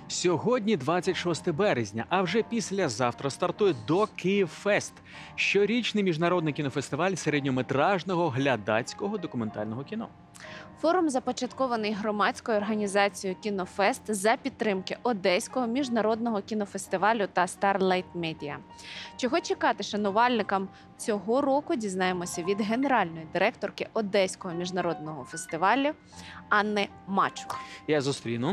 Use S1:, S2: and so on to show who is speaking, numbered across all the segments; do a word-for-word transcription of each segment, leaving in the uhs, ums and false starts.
S1: Сьогодні двадцять шосте березня, а вже післязавтра стартує «До Київфест» – щорічний міжнародний кінофестиваль середньометражного глядацького документального кіно.
S2: Форум започаткований громадською організацією «Кінофест» за підтримки Одеського міжнародного кінофестивалю та Starlight Media. Чого чекати шанувальникам цього року, дізнаємося від генеральної директорки Одеського міжнародного фестивалю Анни Мачух.
S1: Я зустріну.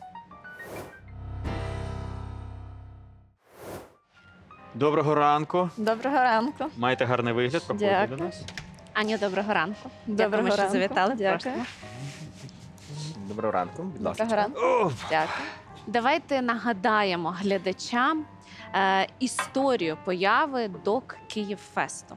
S1: Доброго ранку.
S3: Доброго ранку.
S1: Маєте гарний вигляд, проходьте
S3: Дякую.
S1: до нас.
S2: Аню, доброго ранку.
S3: Доброго
S2: Дякуємо, що
S3: ранку.
S2: завітали.
S3: Дякую.
S2: Просимо.
S1: Доброго ранку, будь ласка.
S3: Доброго ранку.
S1: О,
S3: Дякую.
S2: Давайте нагадаємо глядачам е, історію появи «Док Київфесту».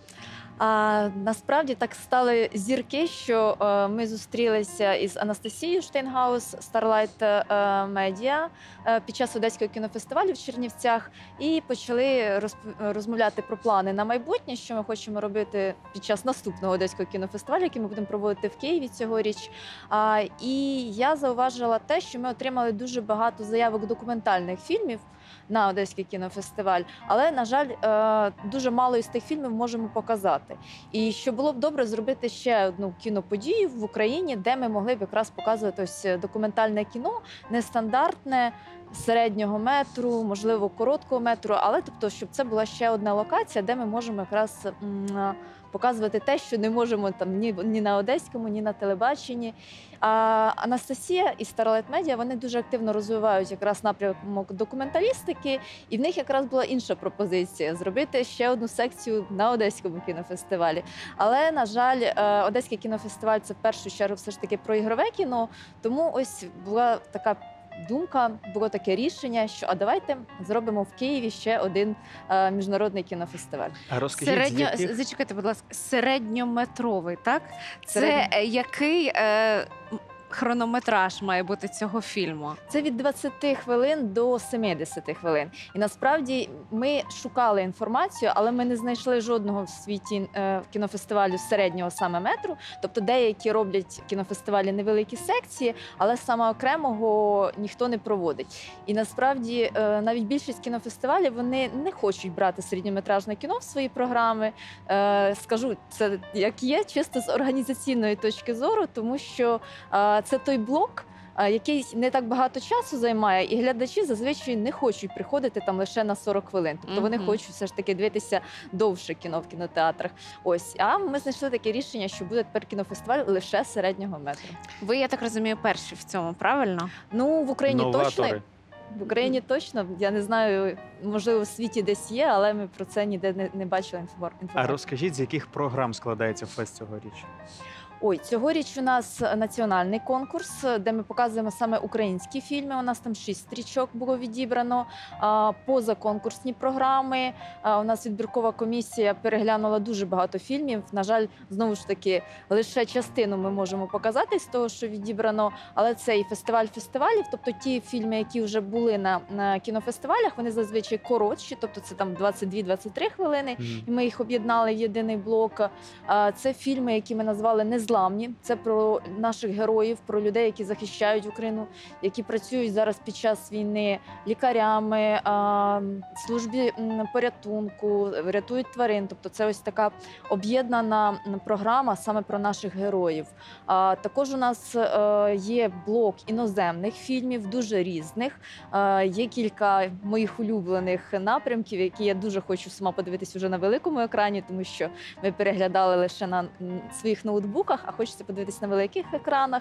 S3: А, насправді так стали зірки, що е, ми зустрілися із Анастасією Штейнгаус, Starlight е, Media е, під час Одеського кінофестивалю в Чернівцях і почали розп- розмовляти про плани на майбутнє, що ми хочемо робити під час наступного Одеського кінофестивалю, який ми будемо проводити в Києві цьогоріч. А, і я зауважила те, що ми отримали дуже багато заявок документальних фільмів на Одеський кінофестиваль, але, на жаль, е, дуже мало із тих фільмів можемо показати. І що було б добре зробити ще одну кіноподію в Україні, де ми могли б якраз показувати ось документальне кіно, нестандартне, середнього метру, можливо, короткого метру, але тобто, щоб це була ще одна локація, де ми можемо якраз м, показувати те, що не можемо там ні, ні на Одеському, ні на телебаченні. А Анастасія і Starlight Media, вони дуже активно розвивають якраз напрямок документалістики, і в них якраз була інша пропозиція – зробити ще одну секцію на Одеському кінофестивалі. Але, на жаль, е, Одеський кінофестиваль – це в першу чергу все ж таки про ігрове кіно, тому ось була така думка, було таке рішення, що а давайте зробимо в Києві ще один е, міжнародний кінофестиваль.
S1: А розкажіть,
S2: Середньо...
S1: з яких...
S2: Зачекайте, будь ласка, середньометровий, так? Це
S3: Середньо-
S2: е, який е, хронометраж має бути цього фільму?
S3: Це від двадцяти хвилин до сімдесяти хвилин. І насправді ми шукали інформацію, але ми не знайшли жодного в світі е, кінофестивалю середнього саме метру. Тобто деякі роблять кінофестивалі невеликі секції, але саме окремого ніхто не проводить. І насправді е, навіть більшість кінофестивалів вони не хочуть брати середньометражне кіно в свої програми. Е, скажу це як є, чисто з організаційної точки зору, тому що е, це той блок, який не так багато часу займає, і глядачі зазвичай не хочуть приходити там лише на сорок хвилин. Тобто вони
S2: Мгм.
S3: хочуть все ж таки дивитися довше кіно в кінотеатрах. Ось, а ми знайшли таке рішення, що буде тепер кінофестиваль лише середнього метру.
S2: Ви, я так розумію, перші в цьому, правильно?
S3: Ну, в Україні точно.
S1: Новатори.
S3: В Україні точно, я не знаю, можливо, в світі десь є, але ми про це ніде не, не бачили інфор-
S1: А
S3: інформації.
S1: розкажіть, з яких програм складається фест цьогоріч?
S3: Ой, цьогоріч у нас національний конкурс, де ми показуємо саме українські фільми. У нас там шість стрічок було відібрано. А, позаконкурсні програми. А, у нас відбіркова комісія переглянула дуже багато фільмів. На жаль, знову ж таки, лише частину ми можемо показати з того, що відібрано. Але це і фестиваль фестивалів, тобто ті фільми, які вже були на, на кінофестивалях, вони зазвичай коротші, тобто це там двадцять дві - двадцять три хвилини. І ми їх об'єднали в єдиний блок. А, Це фільми, які ми назвали «Незламні». Це про наших героїв, про людей, які захищають Україну, які працюють зараз під час війни лікарями, а, службі м, порятунку, рятують тварин. Тобто це ось така об'єднана м, програма саме про наших героїв. А, Також у нас е, є блок іноземних фільмів, дуже різних. Е, Є кілька моїх улюблених напрямків, які я дуже хочу сама подивитись уже на великому екрані, тому що ми переглядали лише на м, своїх ноутбуках, а хочеться подивитись на великих екранах.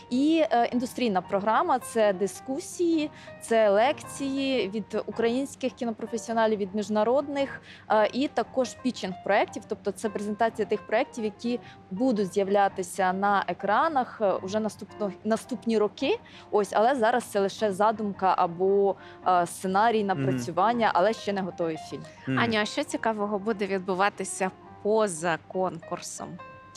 S3: І е, індустрійна програма – це дискусії, це лекції від українських кінопрофесіоналів, від міжнародних, е, і також пітчинг проєктів, тобто це презентація тих проєктів, які будуть з'являтися на екранах е, уже наступно, наступні роки. Ось, але зараз це лише задумка або е, сценарій, напрацювання, але ще не готовий фільм.
S1: Мгм.
S2: Аню, а що цікавого буде відбуватися поза конкурсом?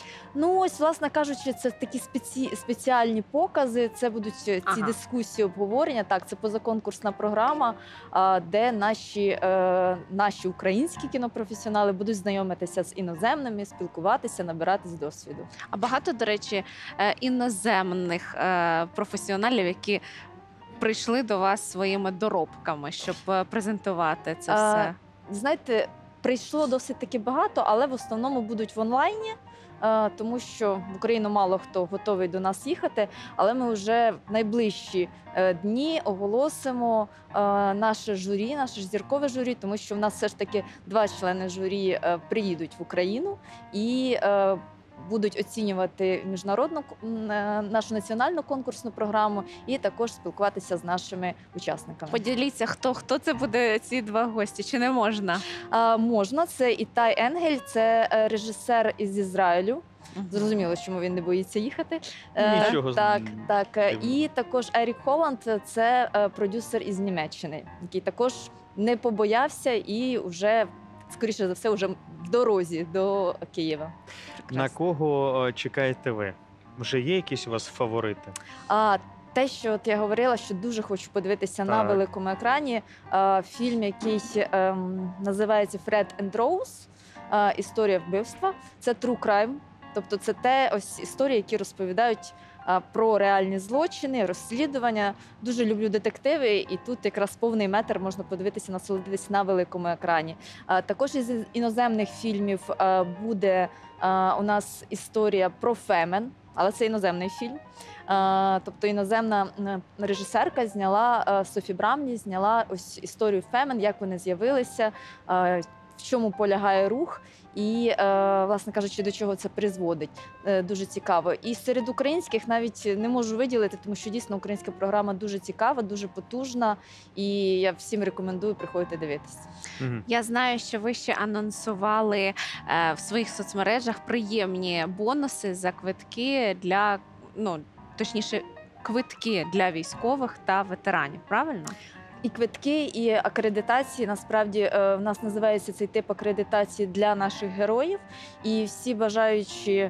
S3: Ну, ось, власне кажучи, це такі спеці... спеціальні покази, це будуть ці
S2: Ага.
S3: дискусії, обговорення. Так, це позаконкурсна програма, а, де наші, е, наші українські кінопрофесіонали будуть знайомитися з іноземними, спілкуватися, набиратись досвіду.
S2: А багато, до речі, е, іноземних е, професіоналів, які прийшли до вас своїми доробками, щоб е, презентувати це
S3: А,
S2: все?
S3: Знаєте, прийшло досить таки багато, але в основному будуть в онлайні, е, тому що в Україну мало хто готовий до нас їхати. Але ми вже в найближчі е, дні оголосимо е, наше журі, наше ж зіркове журі, тому що в нас все ж таки два члени журі е, приїдуть в Україну і е, будуть оцінювати міжнародну к- м, е, нашу національну конкурсну програму і також спілкуватися з нашими учасниками.
S2: Поділіться, хто хто це буде ці два гості, чи не можна?
S3: А, можна, це Ітай Енгель, це е, режисер із Ізраїлю.
S2: Мгм.
S3: Зрозуміло, чому він не боїться їхати. Е,
S1: Нічого з-
S3: так, так. Е,
S1: дивного.
S3: І також Ерік Холланд, це е, продюсер із Німеччини, який також не побоявся і вже, скоріше за все, вже в дорозі до Києва.
S1: На кого е, чекаєте ви? Вже є якісь у вас фаворити?
S3: А те, що от я говорила, що дуже хочу подивитися на
S1: Так.
S3: великому екрані, е, фільм, який ем, називається Фред енд Роуз. е, Історія вбивства. Це true crime. Тобто це те ось історії, які розповідають е, про реальні злочини, розслідування. Дуже люблю детективи, і тут якраз повний метр можна подивитися, насолодитися на великому екрані. Е, Також із іноземних фільмів е, буде е, у нас історія про Фемен, але це іноземний фільм. Е, Тобто іноземна м, режисерка зняла е, Софі Брамлі, зняла ось історію Фемен, як вони з'явилися, е, в чому полягає рух, і, е, власне кажучи, до чого це призводить. Е, Дуже цікаво. І серед українських навіть не можу виділити, тому що дійсно українська програма дуже цікава, дуже потужна, і я всім рекомендую приходити дивитися.
S1: Мгм.
S2: Я знаю, що ви ще анонсували е, в своїх соцмережах приємні бонуси за квитки для, ну точніше, квитки для військових та ветеранів. Правильно?
S3: І квитки, і акредитації. Насправді е, в нас називається цей тип акредитації для наших героїв. І всі бажаючі е,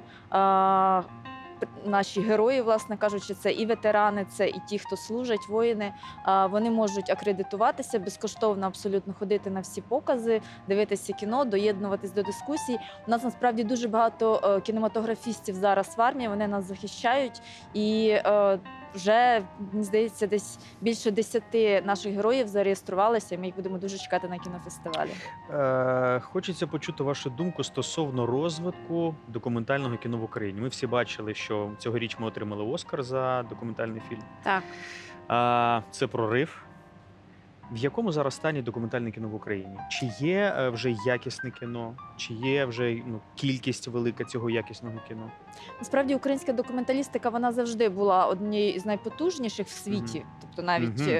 S3: п- наші герої, власне кажучи, це і ветерани, це і ті, хто служать, воїни. е, Вони можуть акредитуватися безкоштовно, абсолютно ходити на всі покази, дивитися кіно, доєднуватись до дискусій. У нас насправді дуже багато е, кінематографістів зараз в армії. Вони нас захищають і. е, Вже, мені здається, десь більше десяти наших героїв зареєструвалися, і ми їх будемо дуже чекати на кінофестивалі.
S1: Е, хочеться почути вашу думку стосовно розвитку документального кіно в Україні. Ми всі бачили, що цьогоріч ми отримали Оскар за документальний фільм.
S2: Так.
S1: А, це прорив. В якому зараз стані документальне кіно в Україні? Чи є е, вже якісне кіно? Чи є вже ну, кількість велика цього якісного кіно?
S3: Насправді, українська документалістика вона завжди була однією із найпотужніших в світі, тобто навіть
S1: Мгм.
S3: е,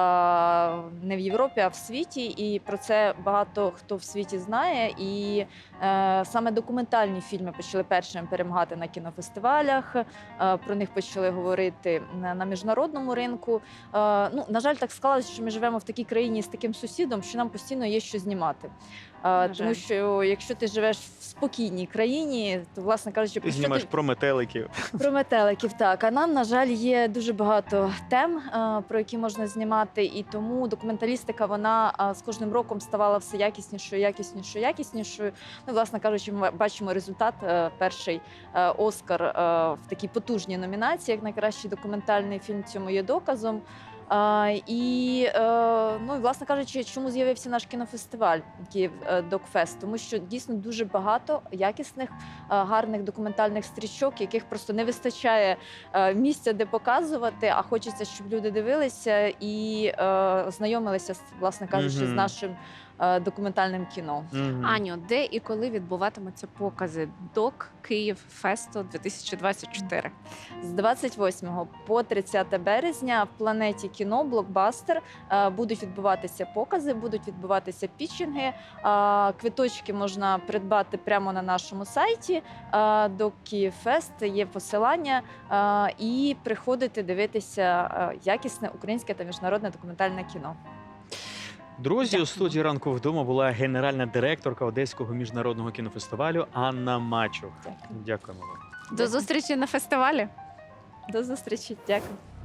S3: не в Європі, а в світі. І про це багато хто в світі знає. І е, саме документальні фільми почали першими перемагати на кінофестивалях. Е, про них почали говорити на, на міжнародному ринку. Е, ну, на жаль, так склалося, що ми живемо в такій країні з таким сусідом, що нам постійно є що знімати. Е,
S2: На
S3: тому
S2: жаль.
S3: що якщо ти живеш в спокійній країні, то, власне кажучи,
S1: Ти
S3: про що
S1: знімаєш
S3: ти-
S1: про метеликів.
S3: про метеликів, так. А нам, на жаль, є дуже багато тем, е, про які можна знімати, і тому документалістика вона е, з кожним роком ставала все якіснішою, якіснішою, якіснішою. Ну, власне кажучи, ми бачимо результат. Е, Перший е, Оскар е, в такій потужній номінації, як найкращий документальний фільм, цьому є доказом. А, і, е, ну, і, власне кажучи, чому з'явився наш кінофестиваль Київ е, Докфест? Тому що дійсно дуже багато якісних, е, гарних документальних стрічок, яких просто не вистачає е, місця, де показувати, а хочеться, щоб люди дивилися і е, знайомилися, з, власне кажучи,
S1: Мгм.
S3: з нашим е, документальним кіно.
S1: Мгм.
S2: Аню, де і коли відбуватимуться покази Док Київ Фесту дві тисячі двадцять чотири?
S3: З двадцять восьмого по тридцяте березня в планеті кіно Блокбастер е, будуть відбуватися покази, будуть відбуватися пітчинги. Е, Квиточки можна придбати прямо на нашому сайті е, до Київфест. Є посилання е, і приходити дивитися е, якісне українське та міжнародне документальне кіно.
S1: Друзі,
S2: Дякую.
S1: у студії ранку вдома була генеральна директорка Одеського міжнародного кінофестивалю Анна Мачух.
S3: Дякую.
S1: Дякуємо вам.
S2: До зустрічі на фестивалі.
S3: До зустрічі. Дякую.